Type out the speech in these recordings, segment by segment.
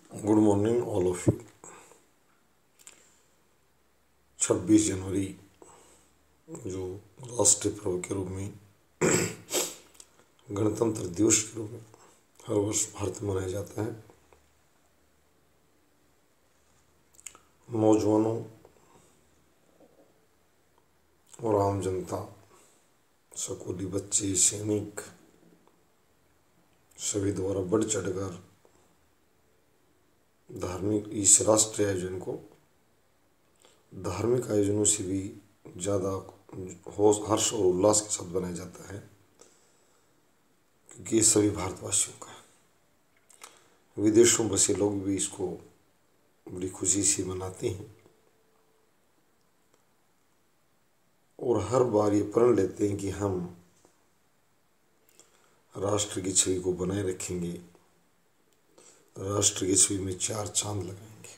Good morning all of you. 26 जनवरी जो राष्ट्रीय पर्व के रूप में गणतंत्र दिवस के रूप में हर वर्ष भारत में मनाया जाता है। नौजवानों और आम जनता, स्कूली बच्चे, सैनिक सभी द्वारा बढ़ चढ़कर धार्मिक इस राष्ट्रीय आयोजन को धार्मिक आयोजनों से भी ज़्यादा हर्ष और उल्लास के साथ बनाया जाता है, क्योंकि ये सभी भारतवासियों का है। विदेशों में बसे लोग भी इसको बड़ी खुशी से मनाते हैं और हर बार ये प्रण लेते हैं कि हम राष्ट्र की छवि को बनाए रखेंगे, राष्ट्र की छवि में 4 चांद लगाएंगे।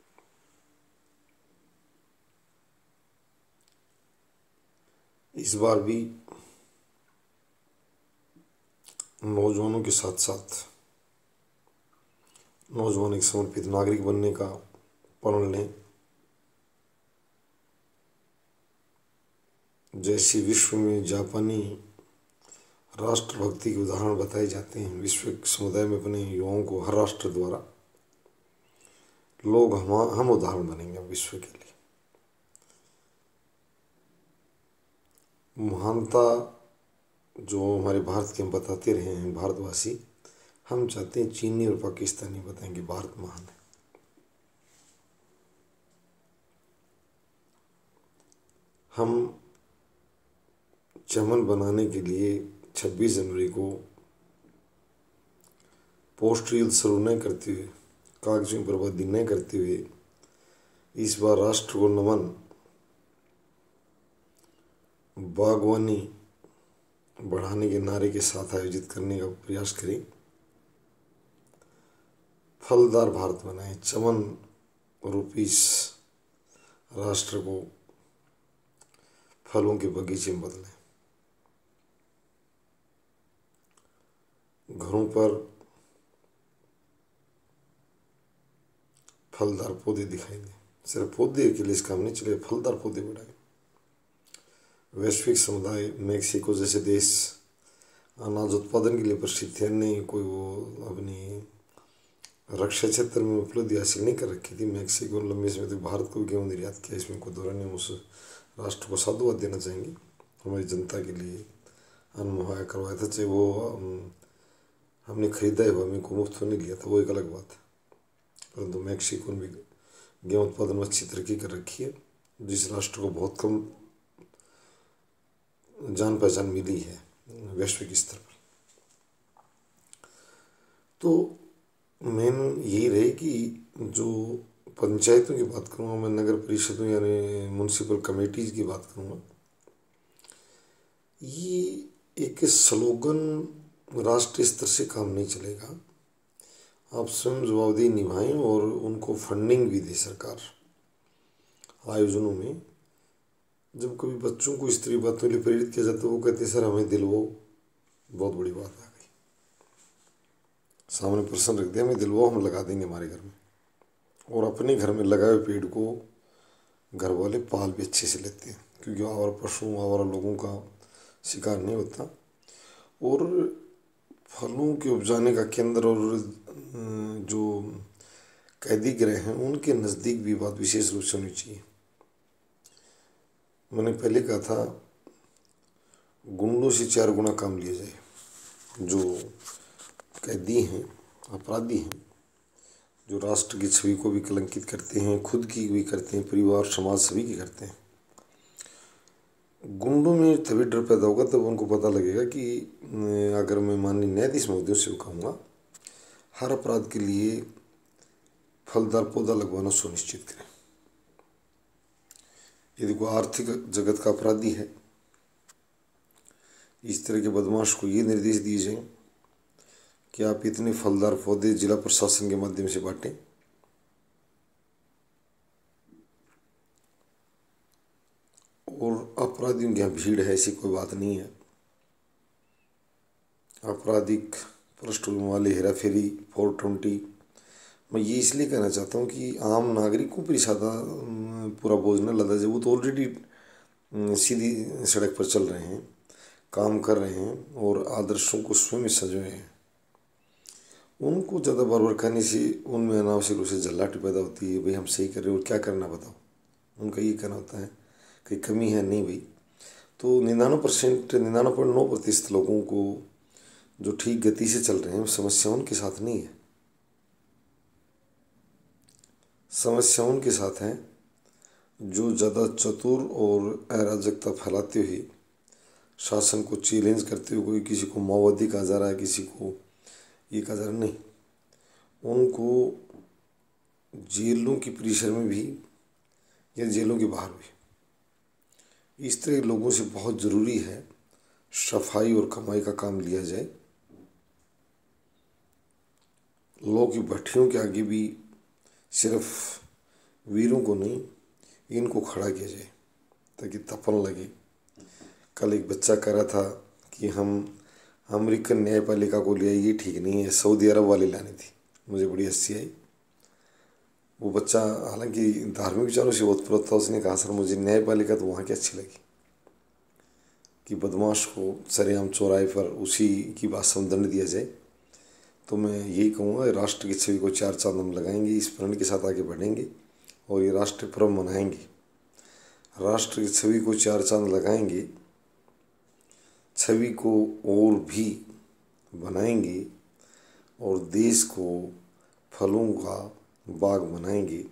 इस बार भी नौजवानों के साथ साथ नौजवान एक समर्पित नागरिक बनने का प्रण लें। जैसे विश्व में जापानी राष्ट्रभक्ति के उदाहरण बताए जाते हैं, विश्व समुदाय में अपने युवाओं को हर राष्ट्र द्वारा लोग हम उदाहरण बनेंगे विश्व के लिए। महानता जो हमारे भारत के हम बताते रहे हैं भारतवासी, हम चाहते हैं चीनी और पाकिस्तानी बताएंगे भारत महान है। हम चमन बनाने के लिए 26 जनवरी को पोस्ट रील शुरू न करते हुए, कागजों की बर्बादी न करते हुए, इस बार राष्ट्र को नमन बागवानी बढ़ाने के नारे के साथ आयोजित करने का प्रयास करें। फलदार भारत बनाएं, चमन रूपी इस राष्ट्र को फलों के बगीचे में बदलें। घरों पर फलदार पौधे दिखाई दें। सिर्फ पौधे के लिए इस काम नहीं चले, फलदार पौधे बढ़ाएं। वैश्विक समुदाय मेक्सिको जैसे देश अनाज उत्पादन के लिए प्रसिद्ध है, नहीं कोई वो अपनी रक्षा क्षेत्र में उपलब्धि हासिल नहीं कर रखी थी। मेक्सिको लंबे समय तक भारत को गेहूं निर्यात किया, इसमें कोई दौरा नहीं। उस राष्ट्र को साधुवाद देना चाहेंगे। हमारी जनता के लिए अन्न मुहैया करवाया था, चाहे वो हमने खरीदा है, वो हमें को मुफ्त नहीं लिया था, वो एक अलग बात है। परंतु मेक्सिको ने भी गेहूँ उत्पादन में अच्छी तरक्की कर रखी है, जिस राष्ट्र को बहुत कम जान पहचान मिली है वैश्विक स्तर पर। तो मेन यही रहे कि जो पंचायतों की बात करूँगा मैं, नगर परिषदों यानी म्यूनसिपल कमेटीज की बात करूँगा, ये एक स्लोगन राष्ट्रीय स्तर से काम नहीं चलेगा। आप स्वयं जवाबदेही निभाएं और उनको फंडिंग भी दे सरकार। आयोजनों में जब कभी बच्चों को इस तरह बातों के लिए प्रेरित किया जाता है, वो कहते हैं सर हमें दिलवाओ, बहुत बड़ी बात आ गई, सामने प्रश्न रख दिया, हमें दिलवाओ, हम लगा देंगे हमारे घर में। और अपने घर में लगाए हुए पेड़ को घर वाले पाल भी अच्छे से लेते हैं, क्योंकि आवारा पशुओं आवारा लोगों का शिकार नहीं होता। और फलों के उपजाने का केंद्र और जो कैदी गृह हैं उनके नज़दीक भी बात विशेष रूप से होनी चाहिए। मैंने पहले कहा था, गुंडों से 4 गुना काम लिया जाए। जो कैदी हैं, अपराधी हैं, जो राष्ट्र की छवि को भी कलंकित करते हैं, खुद की भी करते हैं, परिवार समाज सभी की करते हैं। गुंडों में तभी डर पैदा होगा तब उनको पता लगेगा कि अगर मैं माननीय न्यायाधीश महोदय से कहूँगा, हर अपराध के लिए फलदार पौधा लगवाना सुनिश्चित करें। यदि कोई आर्थिक जगत का अपराधी है, इस तरह के बदमाश को ये निर्देश दिए जाएं कि आप इतने फलदार पौधे जिला प्रशासन के माध्यम से बांटें। और अपराधियों की यहाँ भीड़ है, ऐसी कोई बात नहीं है। आपराधिक पृष्ठभूमि वाले हेराफेरी 420 मैं ये इसलिए कहना चाहता हूँ कि आम नागरिकों पर ज़्यादा पूरा बोझ न लदा जाए। वो तो ऑलरेडी सीधी सड़क पर चल रहे हैं, काम कर रहे हैं और आदर्शों को स्वयं संजोए हैं। उनको ज़्यादा बार बार कहने से उनमें अनावश्यक रूप से झल्लाहट पैदा होती है। भाई हम सही कर रहे हो और क्या करना बताओ। उनका ये कहना होता है कि कमी है नहीं भाई। तो 99.9% लोगों को जो ठीक गति से चल रहे हैं समस्या उनके साथ नहीं है। समस्या उनके साथ है जो ज़्यादा चतुर और अराजकता फैलाते हुए, शासन को चैलेंज करते हुए, कोई किसी को माओवादी कहा जा रहा है, किसी को ये कहा जा रहा नहीं, उनको जेलों की परिसर में भी या जेलों के बाहर भी इस तरह के लोगों से बहुत ज़रूरी है सफाई और कमाई का काम लिया जाए। लोगों की भट्टियों के आगे भी सिर्फ वीरों को नहीं, इनको खड़ा किया जाए ताकि तपन लगे। कल एक बच्चा कह रहा था कि हम अमेरिकन न्यायपालिका को ले आए, ये ठीक नहीं है, सऊदी अरब वाले लानी थी। मुझे बड़ी हंसी आई। वो बच्चा हालांकि धार्मिक विचारों से ओतप्रोत था। उसने कहा सर मुझे न्यायपालिका तो वहाँ की अच्छी लगी कि बदमाश को सरेआम चौराहे पर उसी की भाषा में दंड दिया जाए। तो मैं यही कहूँगा राष्ट्र की छवि को चार चांद हम लगाएंगे, इस प्रण के साथ आगे बढ़ेंगे और ये राष्ट्रीय पर्व मनाएंगे। राष्ट्र की छवि को चार चांद लगाएंगे, छवि को और भी बनाएंगे और देश को फलों का बाग बनाएंगे।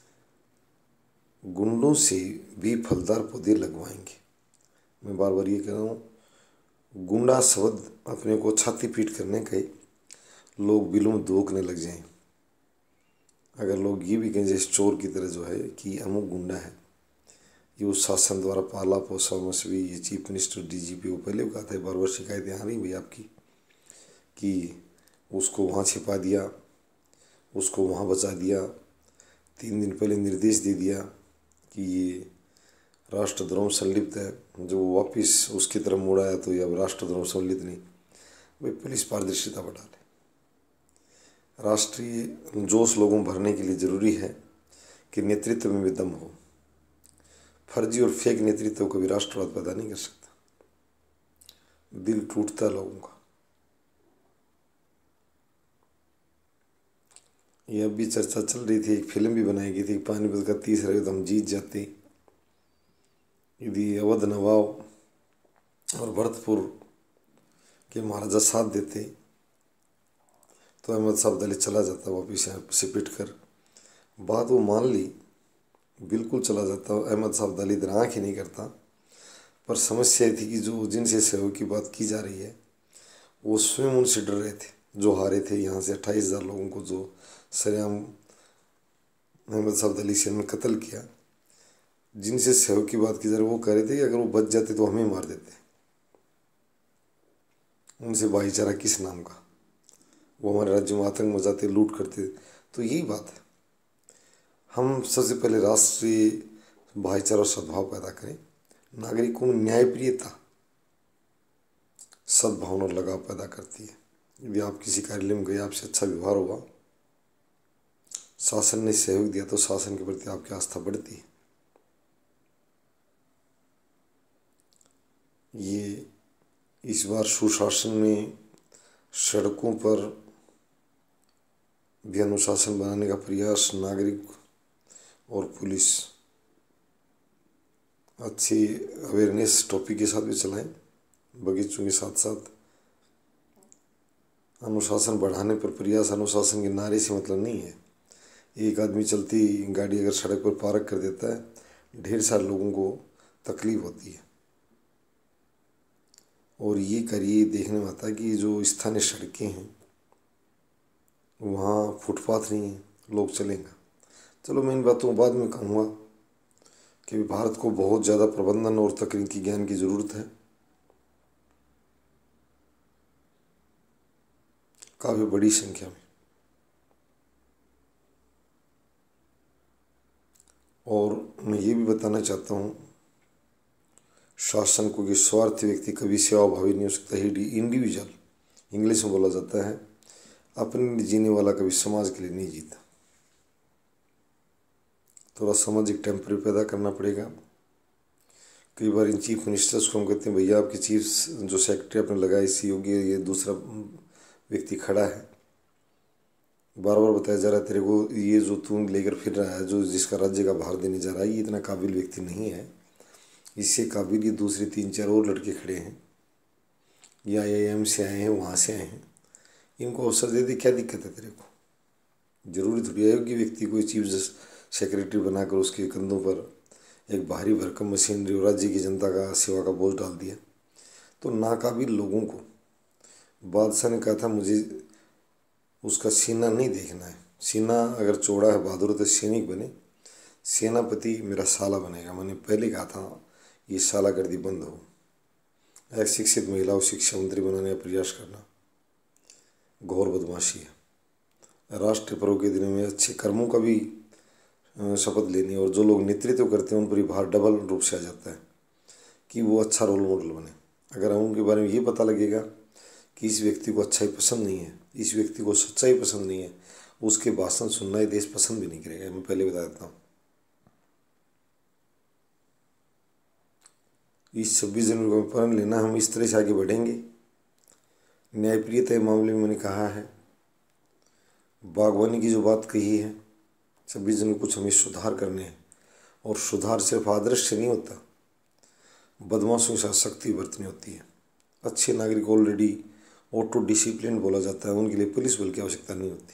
गुंडों से भी फलदार पौधे लगवाएंगे। मैं बार बार ये कह रहा हूँ, गुंडा शब्द अपने को छाती पीट करने के लोग बिलों में धोखने लग जाएं। अगर लोग ये भी कहें जैसे चोर की तरह जो है कि अमुक गुंडा है, ये उस शासन द्वारा पाला पोसा मसवी, ये चीफ मिनिस्टर डीजीपी को पहले भी कहा था, बार बार शिकायतें आ रही भाई आपकी कि उसको वहाँ छिपा दिया, उसको वहाँ बचा दिया, 3 दिन पहले निर्देश दे दिया कि ये राष्ट्रद्रोह में संलिप्त है। जब वो वापिस उसकी तरफ मुड़ा है तो ये अब राष्ट्रद्रोह संलिप्त नहीं। भाई पुलिस पारदर्शिता बढ़ा ले। राष्ट्रीय जोश लोगों में भरने के लिए ज़रूरी है कि नेतृत्व में भी दम हो। फर्जी और फेक नेतृत्व को भी राष्ट्रवाद पैदा नहीं कर सकता। दिल टूटता है लोगों का। ये अभी चर्चा चल रही थी, एक फिल्म भी बनाई गई थी, पानीपत का 30 युद्ध हम जीत जाते यदि अवध नवाब और भरतपुर के महाराजा साथ देते तो अहमद साहब दली चला जाता वापिस से पिट कर। बात वो मान ली, बिल्कुल चला जाता। अहमद साहब दली इधर आँख ही नहीं करता। पर समस्या ये थी कि जो जिनसे सहयोग की बात की जा रही है वो स्वयं उनसे डर रहे थे, जो हारे थे। यहाँ से 28,000 लोगों को जो सरेआम अहमद साहब दली से ने कत्ल किया, जिनसे सहयोग की बात की जा रही वो कह रहे थे कि अगर वो बच जाते तो हमें मार देते। उनसे भाईचारा किस नाम का, वो हमारे राज्य में आतंक मचाते, लूट करते। तो यही बात है, हम सबसे पहले राष्ट्रीय भाईचारा और सद्भाव पैदा करें। नागरिकों में न्यायप्रियता सद्भावना और लगाव पैदा करती है। यदि आप किसी कार्यालय में गए, आपसे अच्छा व्यवहार हुआ, शासन ने सहयोग दिया तो शासन के प्रति आपकी आस्था बढ़ती है। ये इस बार सुशासन में सड़कों पर भी अनुशासन बनाने का प्रयास नागरिक और पुलिस अच्छी अवेयरनेस टॉपिक के साथ भी चलाएं। बगीचों के साथ साथ अनुशासन बढ़ाने पर प्रयास। अनुशासन के नारे से मतलब नहीं है। एक आदमी चलती गाड़ी अगर सड़क पर पार्क कर देता है, ढेर सारे लोगों को तकलीफ होती है। और ये करिए देखने में आता है कि जो स्थानीय सड़कें हैं वहाँ फुटपाथ नहीं है, लोग चलेंगे। चलो मैं इन बातों को बाद में कहूँगा कि भारत को बहुत ज़्यादा प्रबंधन और तकनीकी ज्ञान की ज़रूरत है, काफ़ी बड़ी संख्या में। और मैं ये भी बताना चाहता हूँ शासन को कि स्वार्थी व्यक्ति कभी सेवाभावी नहीं हो सकता। ही इंडिविजुअल इंग्लिश में बोला जाता है, अपने लिए जीने वाला कभी समाज के लिए नहीं जीता। थोड़ा सामाजिक टेम्परे पैदा करना पड़ेगा। कई बार इन चीफ मिनिस्टर्स को हम कहते हैं भैया आपके चीफ जो सेक्रेटरी आपने लगाया इसी योग्य, ये दूसरा व्यक्ति खड़ा है, बार बार बताया जा रहा है तेरे को ये जो तू लेकर फिर रहा है, जो जिसका राज्य का भार देने जा रहा है, ये इतना काबिल व्यक्ति नहीं है, इससे काबिल ये दूसरे 3-4 और लड़के खड़े हैं, ये IIM से आए हैं, वहाँ से आए हैं, इनको अवसर दे दे, क्या दिक्कत है तेरे को? जरूरी थोड़ी है कि व्यक्ति को चीफ सेक्रेटरी बनाकर उसके कंधों पर एक भारी भरकम मशीनरी और राज्य की जनता का सेवा का बोझ डाल दिया। तो नाकाबिल लोगों को बादशाह ने कहा था मुझे उसका सीना नहीं देखना है, सीना अगर चौड़ा है बहादुर तो सैनिक बने, सेनापति मेरा साला बनेगा। मैंने पहले कहा था ये सालागर्दी बंद हो। एक शिक्षित महिला को शिक्षा मंत्री बनाने का प्रयास करना घोर बदमाशी है। राष्ट्र पर्व के दिनों में अच्छे कर्मों का भी शपथ लेनी, और जो लोग नेतृत्व करते हैं उन पर भार डबल रूप से आ जाता है कि वो अच्छा रोल मॉडल बने। अगर हम उनके बारे में ये पता लगेगा कि इस व्यक्ति को अच्छाई पसंद नहीं है, इस व्यक्ति को सच्चाई पसंद नहीं है, उसके भाषण सुनना ही देश पसंद भी नहीं करेगा। मैं पहले बता देता हूँ। इस 26 जनवरी को प्रण लेना, हम इस तरह से आगे बढ़ेंगे। न्यायप्रियता के मामले में मैंने कहा है, बागवानी की जो बात कही है, 26 जनवरी को कुछ हमें सुधार करने हैं, और सुधार सिर्फ आदर्श से नहीं होता, बदमाशों के साथ सख्ती बरतनी होती है। अच्छे नागरिक ऑलरेडी ऑटो डिसिप्लिन बोला जाता है, उनके लिए पुलिस बल की आवश्यकता नहीं होती।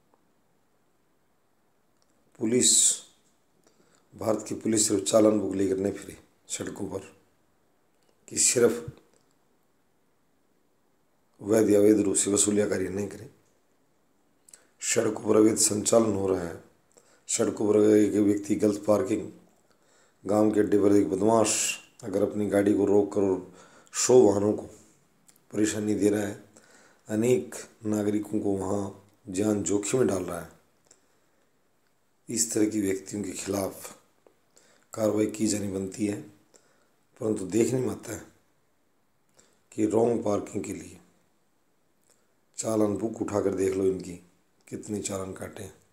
पुलिस, भारत की पुलिस सिर्फ चालान बुक लेकर नहीं फिरे सड़कों पर कि सिर्फ वैध या अवैध रूप से वसूलिया कार्य नहीं करें। सड़कों पर अवैध संचालन हो रहा है, सड़कों पर एक व्यक्ति गलत पार्किंग, गांव के अड्डे पर एक बदमाश अगर अपनी गाड़ी को रोक कर 100 वाहनों को परेशानी दे रहा है, अनेक नागरिकों को वहाँ जान जोखिम में डाल रहा है, इस तरह के व्यक्तियों के खिलाफ कार्रवाई की जानी बनती है। परंतु देखने में आता है कि रॉन्ग पार्किंग के लिए चालान बुक उठाकर देख लो इनकी कितने चालान काटे हैं।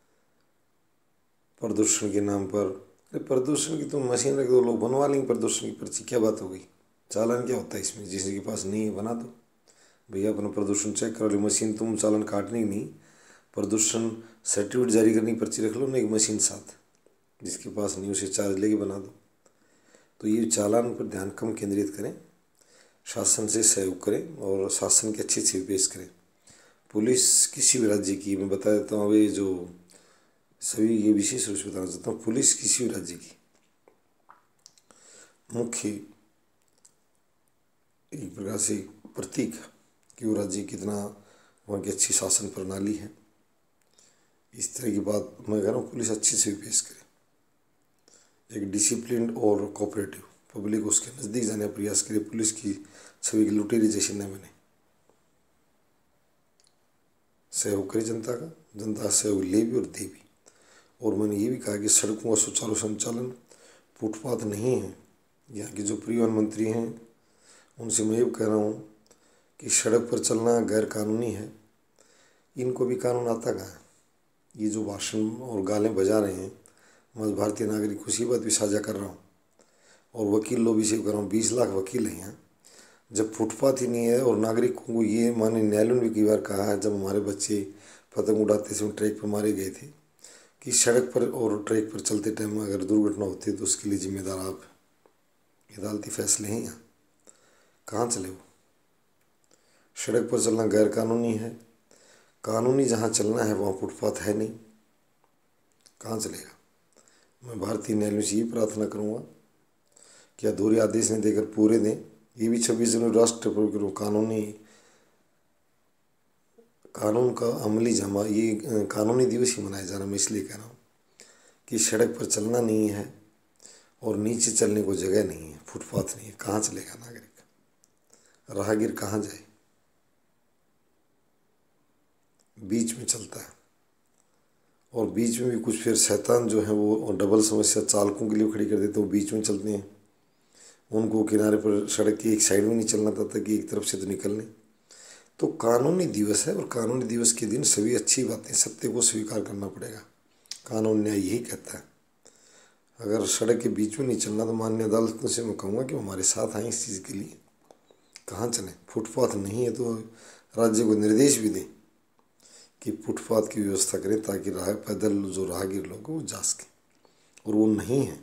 प्रदूषण के नाम पर, अरे प्रदूषण की तो मशीन रख दो, लोग बनवा लेंगे प्रदूषण की पर्ची, क्या बात हो गई? चालान क्या होता है इसमें? जिसके पास नहीं है बना दो भैया, अपना प्रदूषण चेक करो लो। मशीन तुम चालान काटने की नहीं, प्रदूषण सर्टिफिकेट जारी करने की पर्ची रख लो ना एक मशीन साथ, जिसके पास नहीं उसे चार्ज लेके बना दो। तो ये चालान पर ध्यान कम केंद्रित करें, शासन से सहयोग करें और शासन की अच्छी चीज पेश करें। पुलिस किसी भी राज्य की, मैं बता देता हूँ अभी जो सभी, ये विशेष रूप से बताना चाहता हूँ, पुलिस किसी भी राज्य की मुख्य एक प्रकार से प्रतीक है कि वो राज्य कितना वहाँ की अच्छी शासन प्रणाली है। इस तरह की बात मैं कह रहा हूँ, पुलिस अच्छी से भी पेश करे, एक डिसिप्लिन और कोऑपरेटिव पब्लिक उसके नज़दीक जाने का प्रयास करे। पुलिस की छवि की लुटेरी जैसी न बने, सहयोग करे जनता का, जनता सहयोग ले भी और दे भी। और मैंने ये भी कहा कि सड़कों का सुचारू संचालन, फुटपाथ नहीं है। यहाँ के जो परिवहन मंत्री हैं उनसे मैं ये कह रहा हूँ कि सड़क पर चलना गैर कानूनी है, इनको भी कानून आता कहाँ है? ये जो भाषण और गालें बजा रहे हैं, मैं भारतीय नागरिक उसी बात भी साझा कर रहा हूँ, और वकील लोग भी से कर रहा हूँ। 20 लाख वकील हैं यहाँ, जब फुटपाथ ही नहीं है और नागरिकों को ये, माननीय न्यायालय ने भी कई बार कहा है, जब हमारे बच्चे पतंग उड़ाते समय ट्रैक पर मारे गए थे, कि सड़क पर और ट्रैक पर चलते टाइम अगर दुर्घटना होती है तो उसके लिए जिम्मेदार आप हैं। अदालती फैसले हैं यहाँ, कहाँ चले वो? सड़क पर चलना गैर कानूनी है, कानूनी जहाँ चलना है वहाँ फुटपाथ है नहीं, कहाँ चलेगा? मैं भारतीय न्यायालय से ये प्रार्थना करूँगा कि अधूरे आदेश नहीं देकर पूरे दें। ये भी 26 जनवरी राष्ट्र पर्व कानूनी, कानून का अमली जमा, ये कानूनी दिवस ही मनाया जा रहा है। मैं इसलिए कह रहा हूँ कि सड़क पर चलना नहीं है और नीचे चलने को जगह नहीं है, फुटपाथ नहीं है, कहाँ चलेगा नागरिक? राहगीर कहाँ जाए? बीच में चलता है, और बीच में भी कुछ फिर शैतान जो है वो डबल समस्या चालकों के लिए खड़ी कर देते हैं, वो बीच में चलते हैं। उनको किनारे पर सड़क की एक साइड में नहीं चलना था कि एक तरफ से तो निकलने। तो कानूनी दिवस है, और कानूनी दिवस के दिन सभी अच्छी बातें, सत्य को स्वीकार करना पड़ेगा। कानून न्याय यही कहता है। अगर सड़क के बीच में नहीं चलना तो माननीय अदालतों से मैं कहूँगा कि हमारे साथ आए इस चीज़ के लिए। कहाँ चलें? फुटपाथ नहीं है तो राज्य को निर्देश भी दें कि फुटपाथ की व्यवस्था करें ताकि पैदल जो राहगीर लोग वो जा सकें, और वो नहीं है।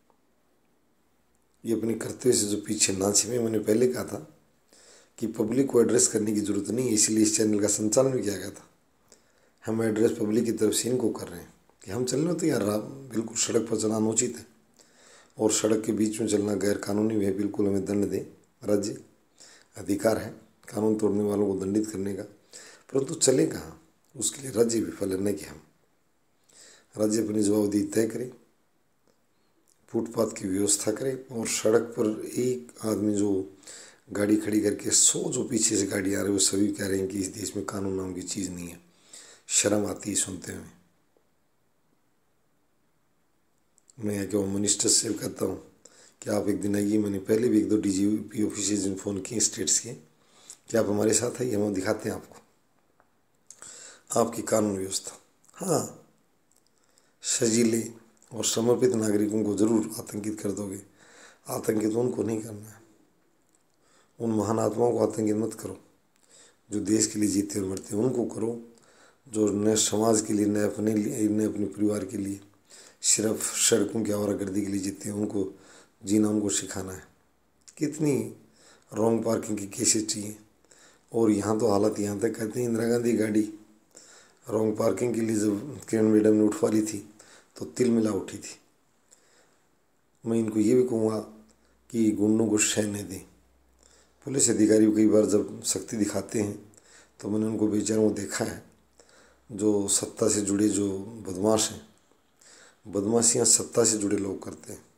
ये अपने कर्तव्य से जो पीछे ना छिपे। मैंने पहले कहा था कि पब्लिक को एड्रेस करने की ज़रूरत नहीं है, इसलिए इस चैनल का संचालन भी किया गया था। हम एड्रेस पब्लिक की तरफ से इनको कर रहे हैं कि हम चलने तो यार बिल्कुल सड़क पर चलाना उचित है, और सड़क के बीच में चलना गैर कानूनी भी है, बिल्कुल हमें दंड दें। राज्य अधिकार है कानून तोड़ने वालों को दंडित करने का, परंतु चले कहाँ, उसके लिए राज्य विफल है। न कि हम। राज्य अपनी जवाबदेही तय करे, फुटपाथ की व्यवस्था करे, और सड़क पर एक आदमी जो गाड़ी खड़ी करके 100 जो पीछे से गाड़ी आ रही है वो सभी कह रहे हैं कि इस देश में कानून नाम की चीज़ नहीं है। शर्म आती है सुनते हुए। मैं क्या मिनिस्टर से कहता हूँ कि आप एक दिन आइए। मैंने पहले भी 1-2 DGP ऑफिस में फ़ोन किए स्टेट्स के कि आप हमारे साथ आइए, हम दिखाते हैं आपको आपकी कानून व्यवस्था। हाँ, सजीले और समर्पित नागरिकों को जरूर आतंकित कर दोगे। आतंकित उनको नहीं करना है, उन महान आत्माओं को आतंकित मत करो जो देश के लिए जीते और मरते हैं। उनको करो जो न समाज के लिए, न अपने लिए, न अपने परिवार के लिए, सिर्फ सड़कों की आवारागर्दी के लिए जीते हैं। उनको जीना, उनको सिखाना है। कितनी रॉन्ग पार्किंग की केसेस चाहिए, और यहाँ तो हालत यहाँ तक कहते हैं इंदिरा गांधी गाड़ी रॉन्ग पार्किंग के लिए जब किरण मैडम ने उठवा ली थी तो तिल मिला उठी थी। मैं इनको ये भी कहूँगा कि गुंडों को सहने दें। पुलिस अधिकारी कई बार जब शक्ति दिखाते हैं तो मैंने उनको बेचारों को देखा है, जो सत्ता से जुड़े जो बदमाश हैं, बदमाशियाँ सत्ता से जुड़े लोग करते हैं।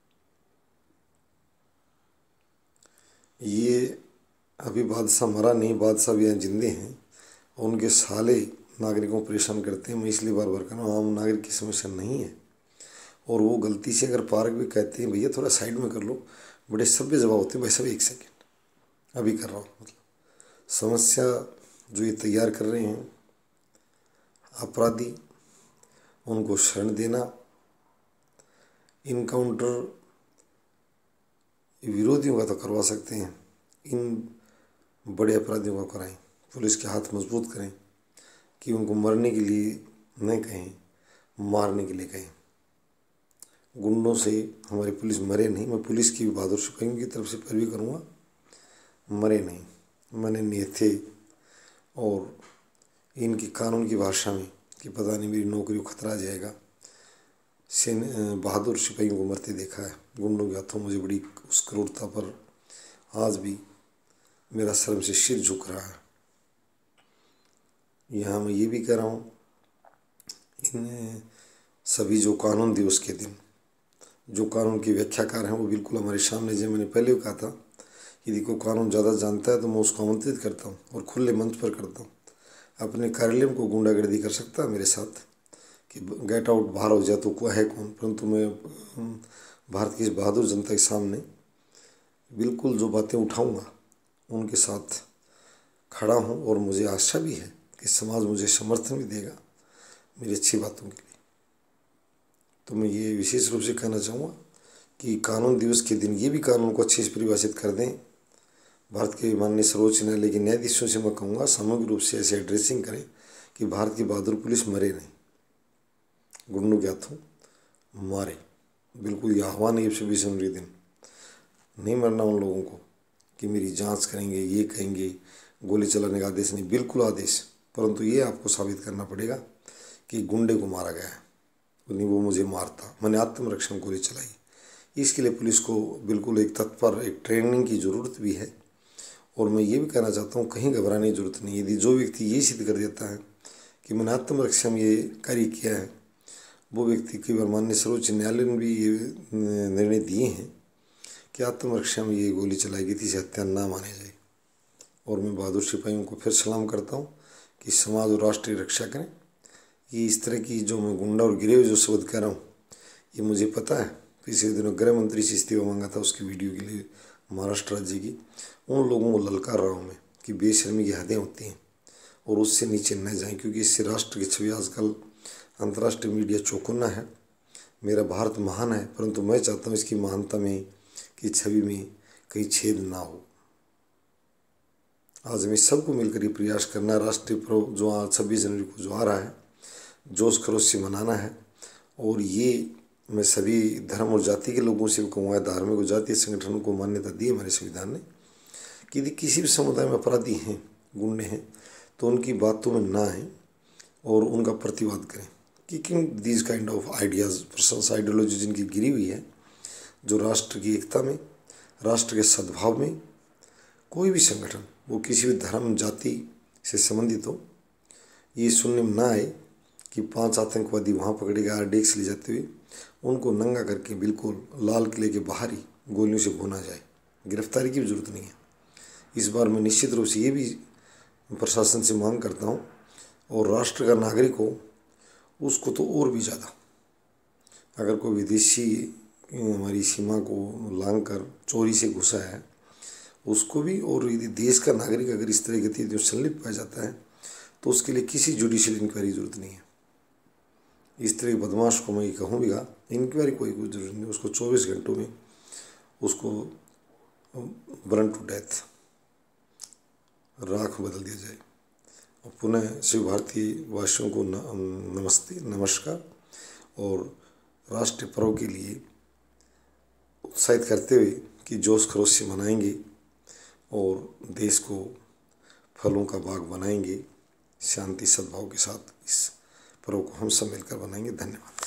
ये अभी बादशाह मरा नहीं, बादशाह भी यहाँ जिंदे हैं, और उनके साले नागरिकों को परेशान करते हैं। मैं इसलिए बार बार कह रहा हूँ, आम नागरिक की समस्या नहीं है। और वो गलती से अगर पार्क भी कहते हैं भैया थोड़ा साइड में कर लो, बड़े सभ्य जवाब होते हैं, भाई साहब 1 सेकेंड अभी कर रहा हूँ। मतलब समस्या जो ये तैयार कर रहे हैं अपराधी, उनको शरण देना, इनकाउंटर विरोधियों का तो करवा सकते हैं, इन बड़े अपराधियों को कराएं। पुलिस के हाथ मजबूत करें कि उनको मरने के लिए न कहें, मारने के लिए कहें। गुंडों से हमारी पुलिस मरे नहीं। मैं पुलिस की बहादुर सिपाहियों की तरफ से पैरवी करूँगा, मरे नहीं, मरे नहीं थे। और इनकी कानून की भाषा में कि पता नहीं मेरी नौकरी को खतरा आ जाएगा, बहादुर सिपाहियों को मरते देखा है गुंडों के हाथों। मुझे बड़ी उस क्रूरता पर आज भी मेरा शर्म से सिर झुक रहा है। यहाँ मैं ये भी कह रहा हूँ, इन सभी जो कानून दिवस के दिन जो कानून के व्याख्याकार हैं वो बिल्कुल हमारे सामने, जो मैंने पहले भी कहा था, यदि कोई कानून ज़्यादा जानता है तो मैं उसको आमंत्रित करता हूँ और खुले मंच पर करता हूँ। अपने कार्यालय को गुंडागर्दी कर सकता है मेरे साथ कि गेट आउट, बाहर हो जाए तो कोई है कौन, परंतु मैं भारत की इस बहादुर जनता के सामने बिल्कुल जो बातें उठाऊँगा उनके साथ खड़ा हूँ। और मुझे आशा भी है कि समाज मुझे समर्थन भी देगा मेरी अच्छी बातों के लिए। तो मैं ये विशेष रूप से कहना चाहूँगा कि कानून दिवस के दिन ये भी कानून को अच्छे से परिभाषित कर दें। भारत के माननीय सर्वोच्च न्यायालय के न्यायाधीशों से मैं कहूँगा समग्र रूप से ऐसे एड्रेसिंग करें कि भारत की बहादुर पुलिस मरे नहीं, गुंडों के हाथों मारे। बिल्कुल ये आह्वान है 26 जनवरी दिन, नहीं मरना उन लोगों को कि मेरी जांच करेंगे, ये कहेंगे, गोली चलाने का आदेश नहीं, बिल्कुल आदेश। परंतु ये आपको साबित करना पड़ेगा कि गुंडे को मारा गया है, नहीं वो मुझे मारता, मैंने आत्मरक्षण गोली चलाई। इसके लिए पुलिस को बिल्कुल एक तत्पर, एक ट्रेनिंग की ज़रूरत भी है। और मैं ये भी कहना चाहता हूँ कहीं घबराने की जरूरत नहीं। यदि जो व्यक्ति ये सिद्ध कर देता है कि मैंने आत्मरक्षा में ये कार्य किया है, वो व्यक्ति कई बार माननीय सर्वोच्च न्यायालय ने भी ये निर्णय दिए हैं कि आत्मरक्षा में ये गोली चलाई गई थी, इसे हत्या ना माने जाए। और मैं बहादुर सिपाहियों को फिर सलाम करता हूँ कि समाज और राष्ट्र की रक्षा करें। ये इस तरह की जो मैं गुंडा और गिरे हुए जो शब्द कह रहा हूँ, ये मुझे पता है। पिछले दिनों गृह मंत्री से इस्तीफा मांगा था उसकी वीडियो के लिए, महाराष्ट्र राज्य की। उन लोगों को ललकार रहा हूँ मैं कि बेशर्मी की हदें होती हैं और उससे नीचे न जाएं, क्योंकि इससे राष्ट्र की छवि आजकल अंतर्राष्ट्रीय मीडिया चौकन्ना है। मेरा भारत महान है, परंतु मैं चाहता हूँ इसकी महानता में, की छवि में कहीं छेद ना हो। आज हमें सबको मिलकर ये प्रयास करना है। राष्ट्रीय पर्व जो आज 26 जनवरी को जो आ रहा है, जोश खरोश से मनाना है। और ये मैं सभी धर्म और जाति के लोगों से कहूँगा, धार्मिक और जातीय संगठनों को मान्यता दी हमारे संविधान ने कि यदि किसी भी समुदाय में अपराधी हैं, गुंडे हैं, तो उनकी बातों में ना आए और उनका प्रतिवाद करें। Kicking these kind of ideas, persons ideology जिनकी गिरी हुई है, जो राष्ट्र की एकता में, राष्ट्र के सद्भाव में, कोई भी संगठन वो किसी भी धर्म जाति से संबंधित हो, ये सुनने में ना आए कि 5 आतंकवादी वहाँ पकड़े गए RDX ले जाते हुए, उनको नंगा करके बिल्कुल लाल किले के बाहर ही गोलियों से भुना जाए। गिरफ्तारी की भी जरूरत नहीं है। इस बार मैं निश्चित रूप से ये भी प्रशासन से मांग करता हूँ, और राष्ट्र का नागरिक हो उसको तो और भी ज़्यादा, अगर कोई विदेशी हमारी सीमा को लांघ कर चोरी से घुसा है उसको भी, और यदि देश का नागरिक अगर इस तरह गतिविधियों संलिप्त पाया जाता है तो उसके लिए किसी जुडिशियल इंक्वायरी जरूरत नहीं है। इस तरह के बदमाश को मैं ये कहूँगा, इंक्वायरी कोई जरूरत नहीं, उसको 24 घंटों में उसको बर्न टू डेथ, राख बदल दिया जाए। और पुनः शिव भारतीय वासियों को नमस्ते, नमस्कार, और राष्ट्रीय पर्व के लिए उत्साहित करते हुए कि जोश खरोश से मनाएंगे और देश को फलों का बाग बनाएंगे। शांति सद्भाव के साथ इस पर्व को हम सब मिलकर बनाएंगे। धन्यवाद।